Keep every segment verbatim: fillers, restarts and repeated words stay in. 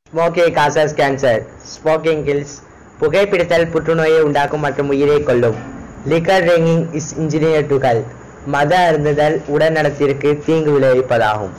Smoking causes cancer. Smoking kills. புகைப்பிடித்தல் புற்றுநோயை உண்டாக்கும் மற்றும் உயிரை கொல்லும். Liquor drinking is engineered to kill. மத அருந்துதல் உடல்நலத்திற்கு தீங்கு விளைவிப்பதாகும்.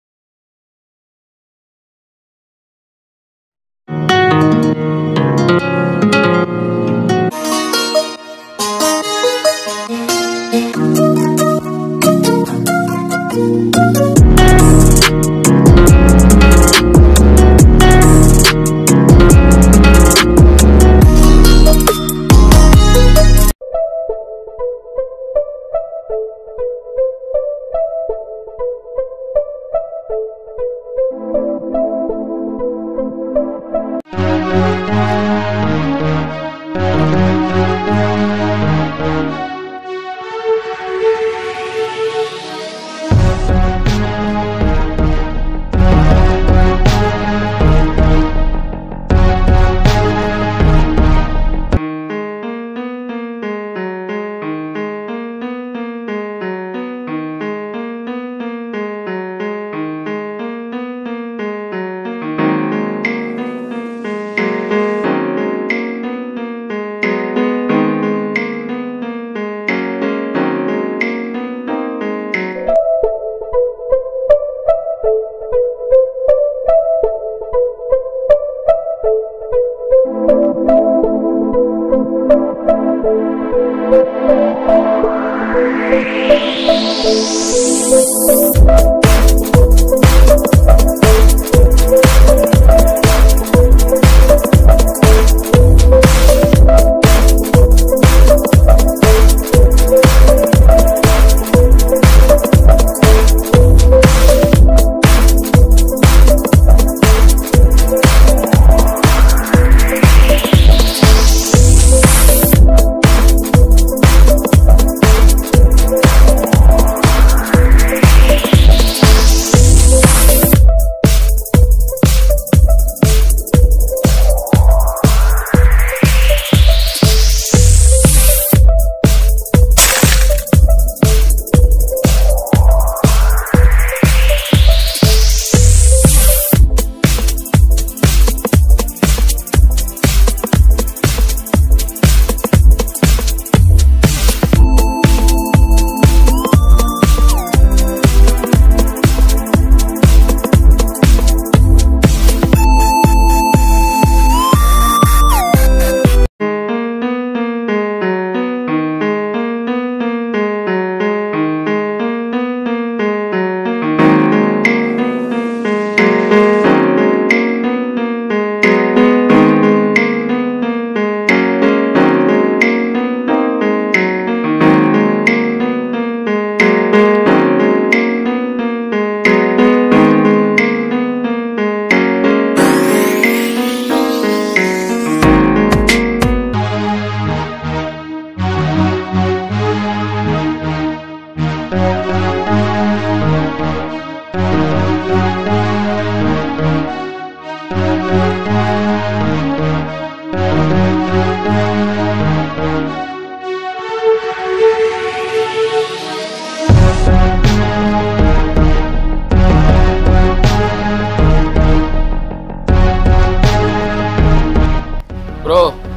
ப்ரோ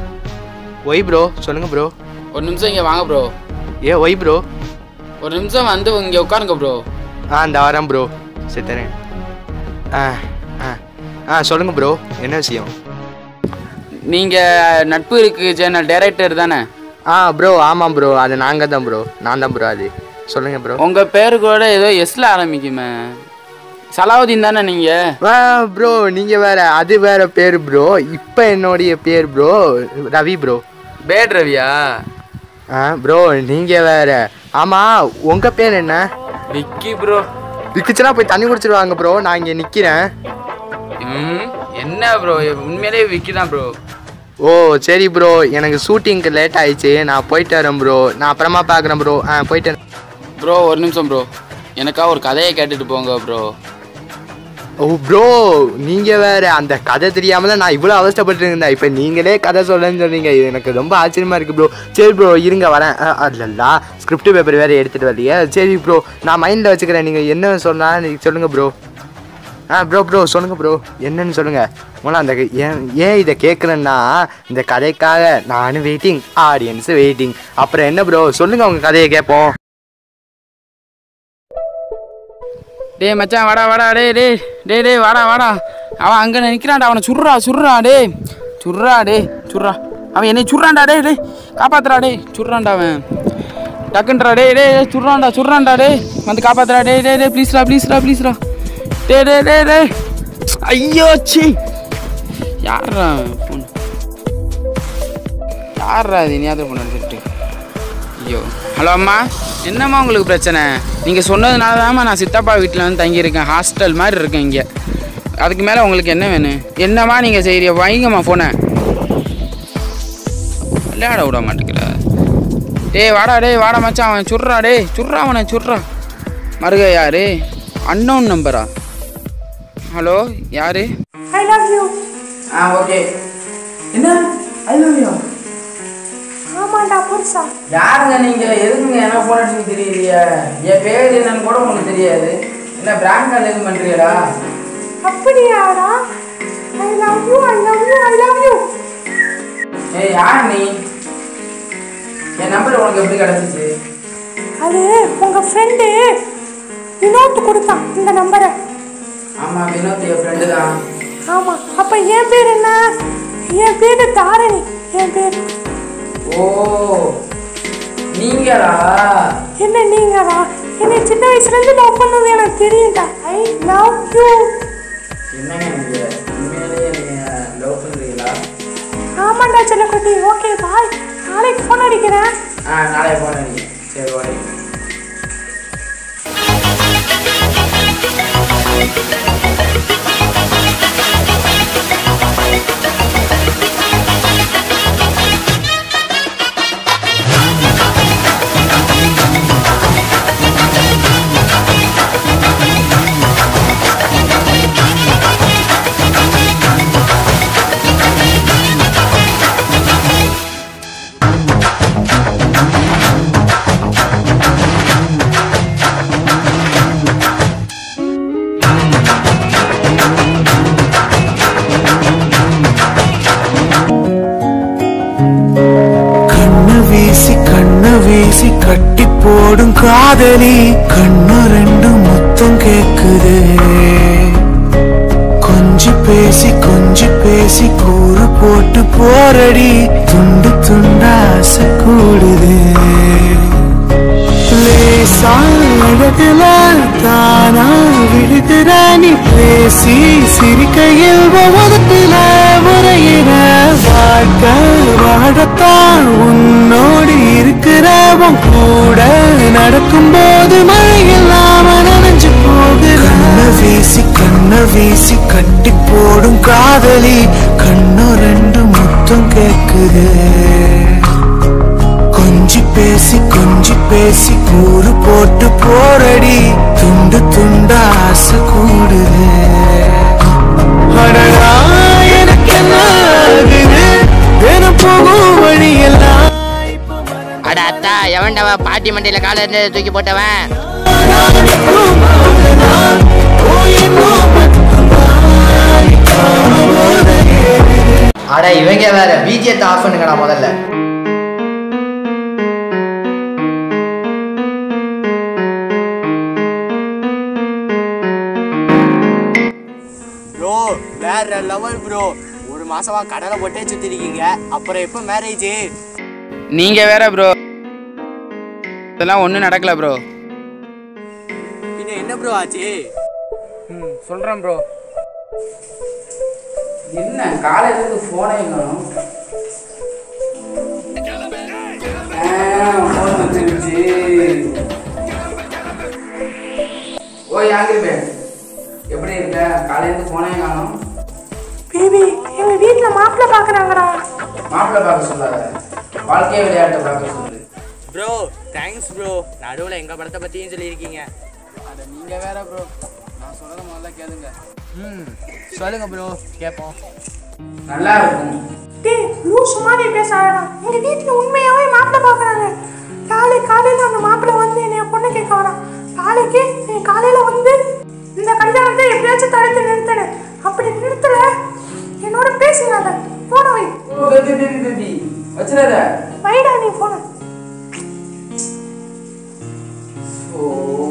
ஒய் ப்ரோ சொல்லுங்க ப்ரோ. ஒரு நிமிஷம் இங்கே வாங்க ப்ரோ. A why bro. ஒரு நிமிஷம் வந்து இங்கே உட்காருங்க ப்ரோ. ஆ இந்த வரேன் ப்ரோ. சரி தரேன். ஆ ஆ ஆ சொல்லுங்க ப்ரோ, என்ன விஷயம்? நீங்கள் நட்பு இருக்கு சேனல் டைரக்டர் தானே? ஆ ப்ரோ ஆமாம் ப்ரோ, அது நாங்கள் தான் ப்ரோ, நான் தான் ப்ரோ. அது சொல்லுங்கள் ப்ரோ. உங்கள் பேரு கூட ஏதோ எஸ்ல ஆரம்பிக்குமே, சலாவுதீன் தானே நீங்கள்? ஆ ப்ரோ நீங்கள் வேற, அது வேற பேர் ப்ரோ. இப்போ என்னுடைய பேர் ப்ரோ ரவி ப்ரோ. பேட் ரவியா? ஆ ப்ரோ நீங்கள் வேற. ஆமாம் உங்கள் பேர் என்ன? விக்கி ப்ரோ. விக்கிச்சுனா போய் தண்ணி குடிச்சிருவாங்க ப்ரோ, நான் இங்கே நிற்கிறேன். ம் என்ன ப்ரோ, உண்மையிலே விக்கி தான் ப்ரோ. ஓ சரி ப்ரோ, எனக்கு ஷூட்டிங்க்கு லேட் ஆயிடுச்சு, நான் போயிட்டு வரேன் ப்ரோ. நான் அப்புறமா பார்க்குறேன் ப்ரோ. ஆ போயிட்டு ப்ரோ. ஒரு நிமிஷம் ப்ரோ, எனக்கா ஒரு கதையை கேட்டுட்டு போங்க ப்ரோ. ஓ ப்ரோ நீங்கள் வேறு, அந்த கதை தெரியாமல் தான் நான் இவ்வளோ அவஸ்தப்பட்டுருந்தேன். இப்போ நீங்களே கதை சொல்லன்னு சொன்னீங்க, இது எனக்கு ரொம்ப ஆச்சரியமாக இருக்குது ப்ரோ. சரி ப்ரோ இருங்க வரேன். இல்லைல்லா ஸ்கிரிப்ட் பேப்பர் வேறு எடுத்துகிட்டு வரலையே. சரி ப்ரோ நான் மைண்டில் வச்சுக்கிறேன், நீங்கள் என்ன சொன்னால் நீங்கள் சொல்லுங்கள் ப்ரோ. ஆ ப்ரோ ப்ரோ சொல்லுங்கள் ப்ரோ என்னன்னு சொல்லுங்கள். முதல்ல அந்த ஏன் ஏன் இதை கேட்குறேன்னா இந்த கதைக்காக நானும் வெயிட்டிங், ஆடியன்ஸு வெயிட்டிங். அப்புறம் என்ன ப்ரோ சொல்லுங்கள் உங்கள் கதையை கேட்போம். டே மச்சான் வாடா வாடா டே டே டே டே வாடா வாடா. அவன் அங்கே நிற்கிறான்டா, அவனை சுட்றா சுட்றா டே சுட்றா டே சுட்றா. அவன் என்னை சுட்றான்டா டே டே காப்பாத்துறா டே சுட்றான்டா அவன் டக்குன்றா டே டே டே சுட்றான்டா சுட்றான்டா டே வந்து காப்பாத்துறா டே டே டே ப்ளீஸ்ரா ப்ளீஸ்ரா ப்ளீஸ்ரா டே டே டே டே. ஐயோ சி யாரா ஃபோன் யாரா இது ஞாபகம் பண்ண சொல்லிட்டு. ஐயோ ஹலோ அம்மா, என்னம்மா உங்களுக்கு பிரச்சனை? நீங்கள் சொன்னதுனால தான்மா நான் சித்தப்பா வீட்டில் வந்து தங்கியிருக்கேன். ஹாஸ்டல் மாதிரி இருக்கேன் இங்கே. அதுக்கு மேலே உங்களுக்கு என்ன வேணும்? என்னம்மா நீங்கள் செய்கிற? வைங்கம்மா ஃபோனை. விளையாட விட மாட்டேங்கிற. டேய் வாடா டேய் வாடா மச்சான், அவன் சுட்றா டே சுட்றா அவனை சுட்றா. மருக யாரு? அன்னோன் நம்பரா? ஹலோ யாரு? I love you. ஆ ஓகே. என்ன ஐ லவ் யூ? ஆமாண்டா புருஷா. யாருங்க நீங்கள்? எதுக்குங்க என்ன ஃபோன் அடிச்சுன்னு தெரியலையா? என் பேர் என்னன்னு கூட உங்களுக்கு தெரியாது. என்ன பிராங்க் கால் எதுவும் பண்ணுறீங்களா? அப்படியாடா? I love you I love you I love you. ஏய் யார் நீ? என் நம்பர் உனக்கு எப்படி கிடச்சிச்சு? அது உங்க ஃப்ரெண்டு வினோத் கொடுத்தான் இந்த நம்பரை. ஆமாம் வினோத் என் ஃப்ரெண்டு தான். ஆமாம். அப்போ என் பேர் என்ன? என் பேர் தாரணி. என் பேர். ஓ நீங்களா? என்ன நீங்களா? என்னை சின்ன வயசுலேருந்து லவ் பண்ணது எனக்கு தெரியும்டா. I love you. என்னங்க நீங்கள் உண்மையிலேயே நீங்கள் லவ் பண்ணுறீங்களா? ஆமாண்டா செல்லக்குட்டி. ஓகே பாய், நாளைக்கு ஃபோன் அடிக்கிறேன். ஆ நாளைக்கு ஃபோன் அடிங்க. சரி ஓகே. கட்டி போடும் காதலி கண்ணு ரெண்டு முத்தம் கேக்குது. கொஞ்சி பேசி கொஞ்சி பேசி கூறு போட்டு போரடி துண்டு துண்டா ஆசை கூடுது. அழகுல தானா விடுகிற நீ பேசி சிரிக்கையில் ஒவ்வொருத்தில முறையிற வாழ்க்கை வாழத்தான் உன்னோடு இருக்கிறவன் கூட நடக்கும் போது மழை இல்லாம நனைஞ்சு போகுது. கண்ண வீசி கண்ண வீசி கட்டி போடும் காதலி கண்ணு ரெண்டு முத்தம் கேக்குது. கொஞ்சி பேசி கொஞ்சி பேசி கூறு போட்டு போரடி துண்டு துண்டா ஆசை கூடுது. எனக்கு என்ன போகும் வழி எல்லாம். அட அத்தா எவன்டவ பாட்டி மண்டியில கால இருந்து தூக்கி போட்டவன்? அட இவங்க வேற பிஜிஎத்தை ஆஃப் பண்ணுங்கடா முதல்ல. ப்ரோ வேற லெவல் ப்ரோ. ஒரு மாசமா கடலை போட்டே சுத்தி இருக்கீங்க, அப்புறம் எப்போ மேரேஜ்? நீங்க வேற ப்ரோ, இதெல்லாம் ஒன்றும் நடக்கல ப்ரோ. பின்ன என்ன ப்ரோ ஆச்சு? ம் சொல்கிறேன் ப்ரோ. என்ன காலையிலேருந்து ஃபோனே காணும். ஃபோன் வந்துருச்சு. ஓ யாங்கிரி பேன் எப்படி இருக்க? காலையிலேருந்து ஃபோனே காணும். பேபி எங்க வீட்ல மாப்பிள்ளை பார்க்கறாங்கடா. மாப்பிள்ளை பார்க்க சொல்லாத, வாழ்க்கையை விளையாட்டை பார்க்க சொல்லு. Bro thanks bro. நடுவில் எங்கள் படத்தை பற்றியும் சொல்லியிருக்கீங்க. அதை நீங்கள் வேற ப்ரோ, நான் சொல்கிறத முதல்ல கேளுங்க. ம் சொல்லுங்க ப்ரோ கேட்போம். நல்லா இருக்கும். டேய் லூசு மாதிரி பேசாதடா. எங்க வீட்ல உண்மையாவே மாப்பிள்ளை பார்க்கறாங்க. நாளை காலையில அந்த மாப்பிள்ளை வந்து என்னைய பொண்ணு கேட்க வரான். நாளைக்கு நீ காலையில வந்து இந்த கல்யாணத்தை எப்படியாச்சும் தடுத்து நிறுத்தணும். அப்படி நிறுத்தல என்னோட பேசினாத போன வை. ஓ பேபி பேபி பேபி வச்சிராத. வைடா நீ போன. ஓ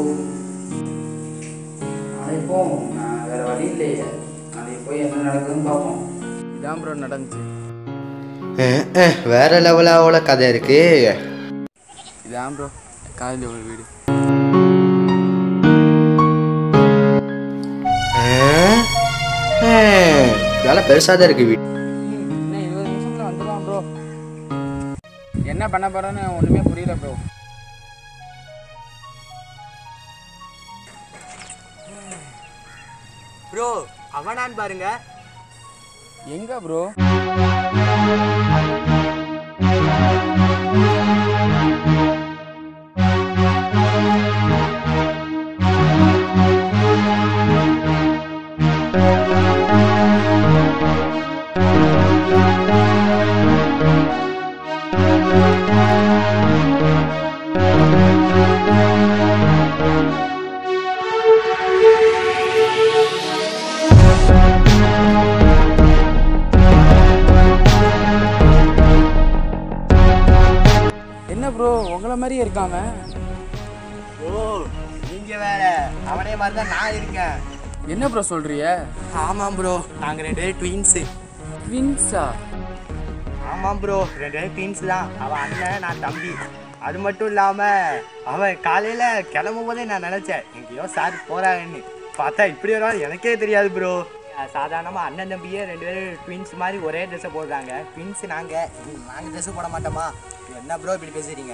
நாளை போவோம். நான் வேற வழி இல்லையே. நாளைக்கு போய் என்ன நடக்குதுன்னு பார்ப்போம். இதான் ப்ரோ நடந்துச்சு. வேற லெவலாவோட கதை இருக்கு. இதான் ப்ரோ காலையில் ஒரு வீடு. வேலை பெருசாக தான் இருக்கு வீடு. இன்னும் இருபது நிமிஷத்துல வந்துடுவான் ப்ரோ. என்ன பண்ண போறேன்னு ஒண்ணுமே புரியல ப்ரோ. ப்ரோ அவனான்னு பாருங்க. எங்க ப்ரோ? என்ன ப்ரோ உங்களை மாதிரியே இருக்காம? ஓ நீங்க வேற அவனே மாதிரி தான் நான் இருக்கேன். என்ன ப்ரோ சொல்றிய? ஆமாம் ப்ரோ, நாங்க ரெண்டு பேரும் ட்வின்ஸு. ட்வின்ஸா? ஆமாம் ப்ரோ, ரெண்டு பேரும் ட்வின்ஸ் தான். அவன் அண்ணன், நான் தம்பி. அது மட்டும் இல்லாமல் அவன் காலையில் கிளம்பும் போதே நான் நினச்சேன் எங்கேயோ சார் போகிறாங்கன்னு. பார்த்தா இப்படி வரும் எனக்கே தெரியாது ப்ரோ. சாதாரணமாக அண்ணன் தம்பியே ரெண்டு பேரும் ட்வின்ஸ் மாதிரி ஒரே ட்ரெஸ்ஸை போடுறாங்க. ட்வின்ஸ் நாங்கள் நாங்கள் ட்ரெஸ்ஸு போட மாட்டோமா? என்ன ப்ரோ இப்படி பேசுகிறீங்க?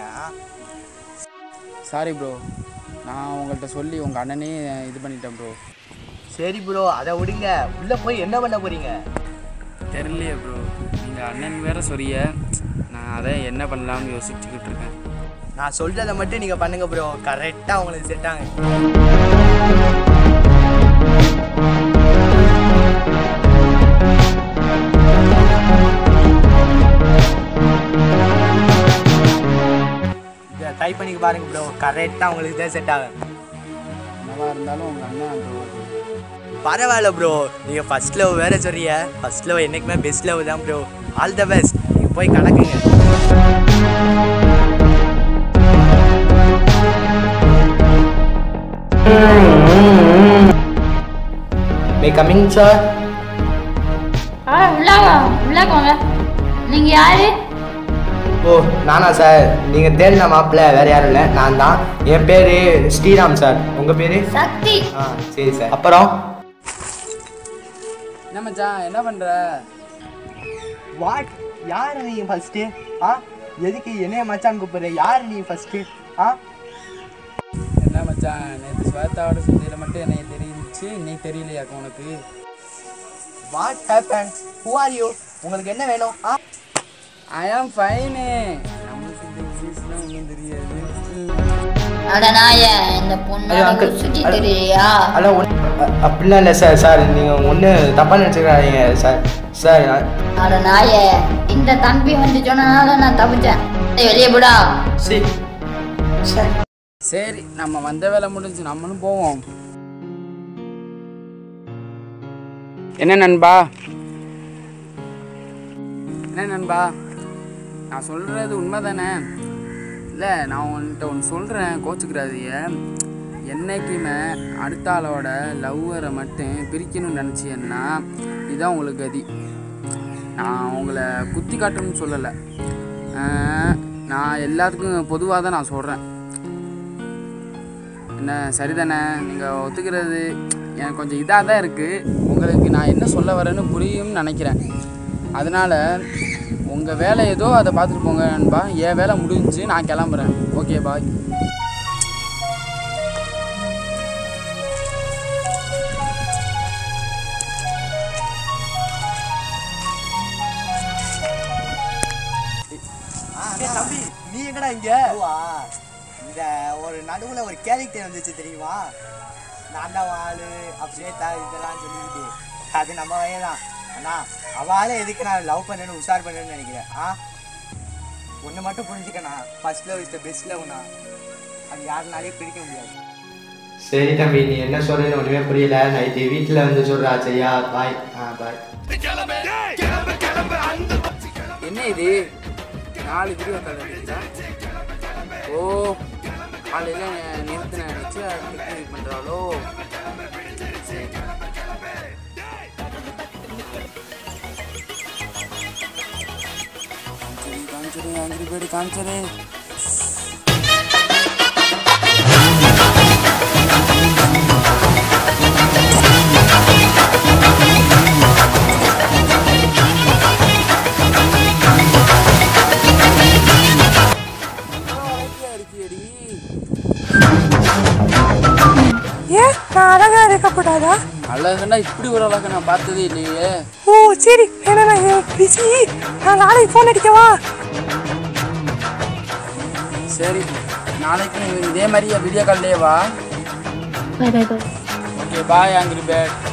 சாரி ப்ரோ, நான் உங்கள்கிட்ட சொல்லி உங்கள் அண்ணனே இது பண்ணிட்டேன் ப்ரோ. சரி ப்ரோ அதை விடுங்க. உள்ளே போய் என்ன பண்ண போகிறீங்க? தெரியலையே ப்ரோ, நீங்கள் அண்ணன் வேற சொரிய. நான் அதை என்ன பண்ணலாம்னு யோசிச்சுக்கிட்டு இருக்கேன். நான் சொல்கிறத மட்டும் நீங்கள் பண்ணுங்க ப்ரோ, கரெக்டாக உங்களுக்கு செட் ஆகுங்க. இதை ட்ரை பண்ணி பாருங்க ப்ரோ, கரெக்டாக உங்களுக்கு தான் செட் ஆகும். என்னவா இருந்தாலும் உங்கள் அண்ணன் ப்ரோ. பரவாயில்ல ப்ரோ, நீங்கள் ஃபர்ஸ்ட் லவ் வேற சொல்றீங்க. ஃபர்ஸ்ட் லவ் என்றைக்குமே பெஸ்ட் லவ் தான் ப்ரோ. All the best. நீங்கள் போய் கலக்குங்க. May coming sir. ஆ உள்ளாங்க உள்ளாங்க வாங்க. நீங்க யாரு? ஓ நானா சார், நீங்கள் தேடின மாப்பிள்ள வேற யாரும் இல்லை, நான் தான். என் பேர் ஸ்ரீராம் சார். உங்கள் பேர்? சக்தி. ஆ சரி சார். அப்புறம் என்ன மச்சான் என்ன பண்ணுற? வாட் யார் நீ ஃபஸ்ட்டு? ஆ எதுக்கு என்னைய மச்சான் கூப்பிடுற? யார் நீ ஃபஸ்ட்டு? ஆ என்ன மச்சான், நேற்று ஸ்வேதாவோட சுத்தியில் மட்டும் என்னை தெரிஞ்சிச்சு, இன்னைக்கு தெரியலையாக்கும் உனக்கு? What happen? Who are you? உங்களுக்கு என்ன வேணும்? ஆ ஐ ஆம் ஃபைனு. நம்மளுக்கு இந்த எக்ஸிஸ்ட்லாம் ஒன்றும் தெரியாது. அட நாய, இந்த பொண்ணு சுற்றி தெரியலையா? அதான் அப்படிலாம் இல்லை சார். சார் நீங்கள் ஒன்று தப்பாக நினச்சிக்கிறாதீங்க சார். சார் அட நாய, இந்த தம்பி வந்து சொன்னனால நான் தப்பிச்சேன். வெளியே போடா. சரி சார். சரி நம்ம வந்த வேலை முடிஞ்சு நம்மளும் போவோம். என்ன நண்பா? என்ன நண்பா, நான் சொல்கிறது உண்மை தானே? இல்லை நான் உன்கிட்ட ஒன்று சொல்கிறேன், கோச்சுக்கிறாதீங்க. என்றைக்குமே அடுத்த ஆளோட லவ்வரை மட்டும் பிரிக்கணும்னு நினச்சிங்கன்னா இதுதான் உங்களுக்கு கதி. நான் உங்களை குத்தி காட்டணும்னு சொல்லலை, நான் எல்லாத்துக்கும் பொதுவாக தான் நான் சொல்கிறேன். என்ன சரிதானே? நீங்கள் ஒத்துக்கிறது எனக்கு கொஞ்சம் இதாக தான் இருக்குது. உங்களுக்கு நான் என்ன சொல்ல வரேன்னு புரியும்னு நினைக்கிறேன். அதனால் உங்கள் வேலை ஏதோ அதை பார்த்துட்டு போங்க நண்பா. என் வேலை முடிஞ்சு நான் கிளம்புறேன். Okay bye. தம்பி நீ எங்கடா இங்க? இந்த ஒரு நடுவில் ஒரு கேரக்டர் வந்துச்சு தெரியுமா? நான் தான் ஆளு அப்படியே த இதெல்லாம் சொல்லிக்கிட்டு அது நம்ம வயதான். அண்ணா அவளே எதுக்கு நான் லவ் பண்ணேன்னு உஷார் பண்ணேன்னு நினைக்கிறேன். ஆ ஒன்று மட்டும் புரிஞ்சுக்கண்ணா, first love is the best லவ்ண்ணா. அது யாருனாலே பிடிக்க முடியாது. சரி தம்பி, நீ என்ன சொல்றேன்னு ஒன்றுமே புரியல. நைட்டு வீட்டில் வந்து சொல்கிறா. சரியா? பாய். ஆ பாய். என்ன இது நாலு வீடியோ கால் வந்துச்சா? ஓ காலையில் நிறுத்தின நினச்சி அது இது பண்ணுறாளோ? சரி காமிச்சிரு அங்கிரி போய்டு காமிச்சிரு. ஏன் நான் அழகா இருக்கக்கூடாதா? அழகுன்னா இப்படி ஒரு அழகை நான் பார்த்ததே இல்லையே. ஓ சரி, ஏன்னா நான் பிஸி. நான் நாளைக்கு ஃபோன் அடிக்கவா? சரி நாளைக்கு இதே மாதிரியா வீடியோ கால்லே வா. Bye bye bye. Okay bye angry bad.